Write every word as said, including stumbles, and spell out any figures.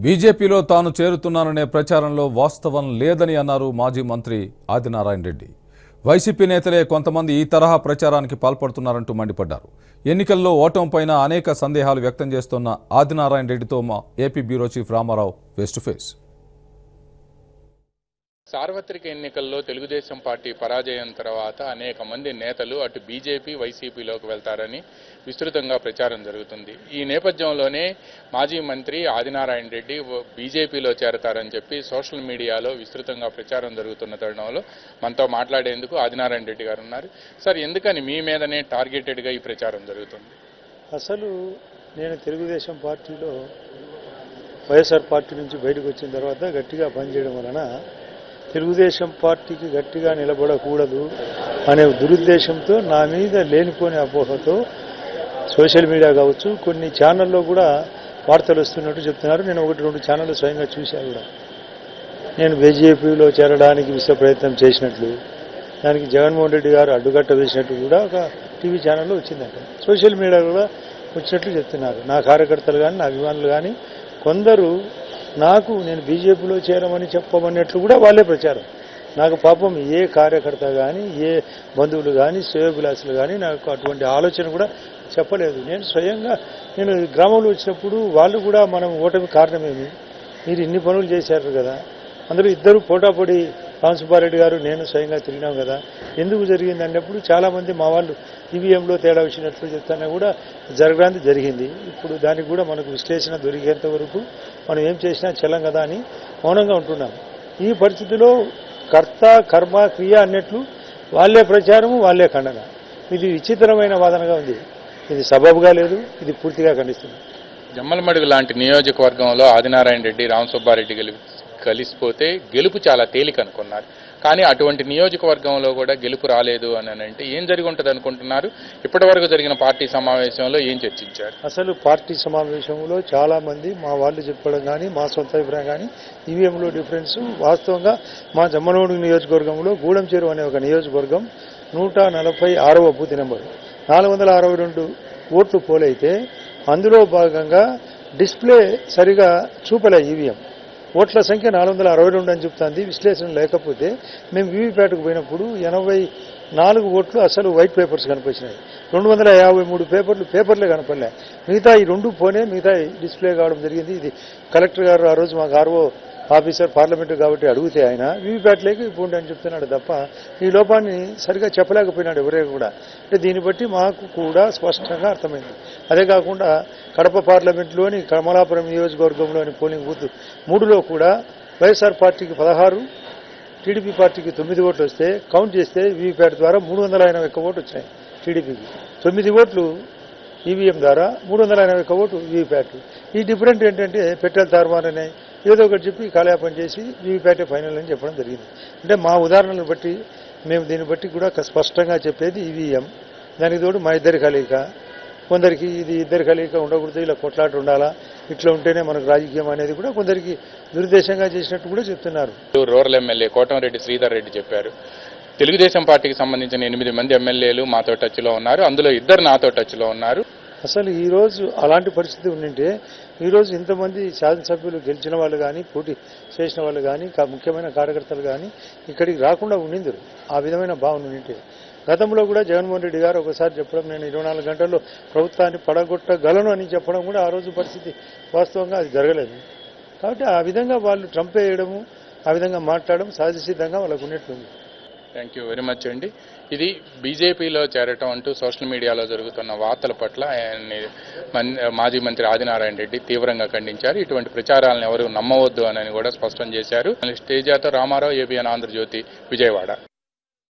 బీజేపీలో తాను చేరుతున్నాననే ప్రచారంలో వాస్తవం లేదని అన్నారు మాజీ మంత్రి ఆదినారాయణ రెడ్డి. వైసీపీ నేతలే కొంతమంది ఈ తరహా ప్రచారానికి పాల్పడుతున్నారంటూ మండిపడ్డారు. ఎన్నికల్లో ఓటమిపైన అనేక సందేహాలు వ్యక్తం చేస్తున్న ఆదినారాయణ రెడ్డితో మా AP bureau chief Ramarao face to face. సార్వత్రిక ఎన్నికల్లో తెలుగుదేశం పార్టీ పరాజయం తర్వాత అనేక మంది నేతలు అటు బీజేపీ వైసీపీలోకి వెళ్తారని విస్తృతంగా ప్రచారం జరుగుతుంది. ఈ నేపథ్యంలోనే మాజీ మంత్రి ఆదినారాయణ రెడ్డి బీజేపీలో చేరతారని చెప్పి సోషల్ మీడియాలో విస్తృతంగా ప్రచారం జరుగుతున్న తరుణంలో మనతో మాట్లాడేందుకు ఆదినారాయణ రెడ్డి గారు ఉన్నారు. సార్, ఎందుకని మీ మీదనే టార్గెటెడ్గా ఈ ప్రచారం జరుగుతుంది? అసలు నేను తెలుగుదేశం పార్టీలో వైఎస్ఆర్ పార్టీ నుంచి బయటకు వచ్చిన తర్వాత గట్టిగా పనిచేయడం వలన తెలుగుదేశం పార్టీకి గట్టిగా నిలబడకూడదు అనే దురుద్దేశంతో నా మీద లేనిపోని అపోహతో సోషల్ మీడియా కావచ్చు, కొన్ని ఛానల్లో కూడా వార్తలు వస్తున్నట్టు చెప్తున్నారు. నేను ఒకటి రెండు ఛానళ్ళు స్వయంగా చూశాను కూడా. నేను బీజేపీలో చేరడానికి విశ్వ ప్రయత్నం చేసినట్లు, దానికి జగన్మోహన్ రెడ్డి గారు అడ్డుకట్ట వేసినట్టు కూడా ఒక టీవీ ఛానల్లో వచ్చిందంట. సోషల్ మీడియా కూడా వచ్చినట్లు చెప్తున్నారు. నా కార్యకర్తలు కానీ నా అభిమానులు కానీ కొందరు నాకు నేను బీజేపీలో చేరమని చెప్పమన్నట్లు కూడా వాళ్ళే ప్రచారం. నాకు పాపం ఏ కార్యకర్త కానీ ఏ బంధువులు కానీ శ్రేయోభిలాసులు కానీ నాకు అటువంటి ఆలోచన కూడా చెప్పలేదు. నేను స్వయంగా నేను గ్రామంలో వచ్చినప్పుడు వాళ్ళు కూడా మనం ఓటమి కారణమేమి, మీరు ఇన్ని పనులు చేశారు కదా, అందరూ ఇద్దరు పోటాపడి రామసుబ్బా రెడ్డి గారు నేను స్వయంగా తిరిగినాం కదా, ఎందుకు జరిగింది అన్నప్పుడు చాలామంది మా వాళ్ళు ఈవీఎంలో తేడా వచ్చినట్లు చెప్తానే కూడా జరగడానికి జరిగింది. ఇప్పుడు దానికి కూడా మనకు విశ్లేషణ దొరికేంత వరకు మనం ఏం చేసినా చెల్లం కదా అని మౌనంగా ఉంటున్నాం. ఈ పరిస్థితిలో కర్త కర్మ క్రియ అన్నట్లు వాళ్ళే ప్రచారము వాళ్ళే ఖండన. ఇది విచిత్రమైన వాదనగా ఉంది. ఇది సబబుగా లేదు. ఇది పూర్తిగా ఖండిస్తుంది. జమ్మలమడుగు లాంటి నియోజకవర్గంలో ఆదినారాయణ రెడ్డి రామసుబ్బారెడ్డి గెలి కలిసిపోతే గెలుపు చాలా తేలిక అనుకున్నారు. కానీ అటువంటి నియోజకవర్గంలో కూడా గెలుపు రాలేదు అని అంటే ఏం జరిగి ఉంటుంది అనుకుంటున్నారు? ఇప్పటి వరకు జరిగిన పార్టీ సమావేశంలో ఏం చర్చించారు? అసలు పార్టీ సమావేశంలో చాలా మంది మా వాళ్ళు చెప్పడం కానీ మా సొంత అభిప్రాయం కానీ ఈవీఎంలో డిఫరెన్స్ వాస్తవంగా మా జమ్మలమడుగు నియోజకవర్గంలో గూడెం చెరువు అనే ఒక నియోజకవర్గం నూట నలభై ఆరవ బూత్ నెంబరు నాలుగు వందల అరవై రెండు ఓట్లు పోలైతే అందులో భాగంగా డిస్ప్లే సరిగా చూపలే. ఈవీఎం ఓట్ల సంఖ్య నాలుగు వందల అరవై రెండు అని చెప్తుంది. విశ్లేషణ లేకపోతే మేము వీవీప్యాట్కు పోయినప్పుడు ఎనభై నాలుగు ఓట్లు అసలు వైట్ పేపర్స్ కనిపించినాయి. రెండు వందల యాభై మూడు పేపర్లు పేపర్లే కనపడలే. మిగతా ఈ రెండు పోనే మిగతా డిస్ప్లే కావడం జరిగింది. ఇది కలెక్టర్ గారు ఆ రోజు మాకు ఆర్ఓ ఆఫీసర్ పార్లమెంటు కాబట్టి అడిగితే ఆయన వీవీప్యాట్లేకి పోండి అని చెప్తున్నాడు తప్ప ఈ లోపాన్ని సరిగా చెప్పలేకపోయినాడు ఎవరే కూడా. అంటే దీన్ని బట్టి మాకు కూడా స్పష్టంగా అర్థమైంది. అదే కాకుండా కడప పార్లమెంటులోని కమలాపురం నియోజకవర్గంలోని పోలింగ్ బూత్ మూడులో కూడా వైఎస్ఆర్ పార్టీకి పదహారు, టీడీపీ పార్టీకి తొమ్మిది ఓట్లు వస్తే కౌంట్ చేస్తే వీవీప్యాట్ ద్వారా మూడు వందల ఎనభై ఒక్క ఓటు వచ్చినాయి. టీడీపీకి తొమ్మిది ఓట్లు ఈవీఎం ద్వారా మూడు వందల ఎనభై ఒక్క ఓటు వీవీప్యాట్. ఈ డిఫరెంట్ ఏంటంటే పెట్టెలు తారుమారనే ఏదో ఒకటి చెప్పి కాలయాపన చేసి వీవీప్యాటే ఫైనల్ అని చెప్పడం జరిగింది. అంటే మా ఉదాహరణలు బట్టి మేము దీన్ని బట్టి కూడా స్పష్టంగా చెప్పేది ఈవీఎం. దానికి తోడు మా ఇద్దరి కలయిక, కొందరికి ఇది ఇద్దరి కలయిక ఉండకూడదు, ఇలా కొట్లాట ఉండాలా, ఇట్లా ఉంటేనే మనకు రాజకీయం అనేది కూడా కొందరికి దురుద్దేశంగా చేసినట్టు కూడా చెప్తున్నారు. రూరల్ ఎమ్మెల్యే కోటంరెడ్డి శ్రీధర్ రెడ్డి చెప్పారు, తెలుగుదేశం పార్టీకి సంబంధించిన ఎనిమిది మంది ఎమ్మెల్యేలు మాతో టచ్లో ఉన్నారు, అందులో ఇద్దరు నాతో టచ్లో ఉన్నారు. అసలు ఈరోజు అలాంటి పరిస్థితి ఉండింటే ఈరోజు ఇంతమంది శాసనసభ్యులు గెలిచిన వాళ్ళు కానీ పోటీ చేసిన వాళ్ళు కానీ ముఖ్యమైన కార్యకర్తలు కానీ ఇక్కడికి రాకుండా ఉండిందరు. ఆ విధమైన భావన ఉండింటే గతంలో కూడా జగన్మోహన్ రెడ్డి గారు ఒకసారి చెప్పడం, నేను ఇరవై నాలుగు గంటల్లో ప్రభుత్వాన్ని పడగొట్టగలను అని చెప్పడం కూడా ఆ రోజు పరిస్థితి వాస్తవంగా అది జరగలేదు. కాబట్టి ఆ విధంగా వాళ్ళు ట్రంప్ వేయడము, ఆ విధంగా మాట్లాడడం సహజసిద్ధంగా వాళ్ళకు ఉన్నట్లుంది. థ్యాంక్ యూ వెరీ మచ్ అండి. ఇది బీజేపీలో చేరటం అంటూ సోషల్ మీడియాలో జరుగుతున్న వార్తల పట్ల ఆయన్ని మాజీ మంత్రి ఆదినారాయణ రెడ్డి తీవ్రంగా ఖండించారు. ఇటువంటి ప్రచారాలను ఎవరు నమ్మవద్దు అని కూడా స్పష్టం చేశారు. స్టేజాతో రామారావు, ఏబిఎన్ ఆంధ్రజ్యోతి, విజయవాడ.